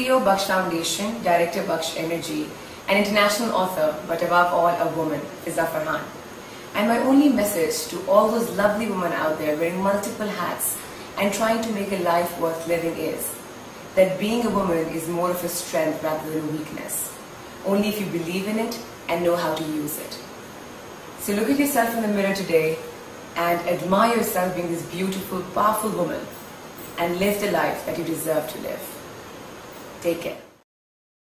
CEO, Buksh Foundation, Director, Renewable Energy, an international author, but above all a woman, Fiza Farhan. And my only message to all those lovely women out there wearing multiple hats and trying to make a life worth living is that being a woman is more of a strength rather than a weakness. Only if you believe in it and know how to use it. So look at yourself in the mirror today and admire yourself being this beautiful, powerful woman and live the life that you deserve to live. Take care.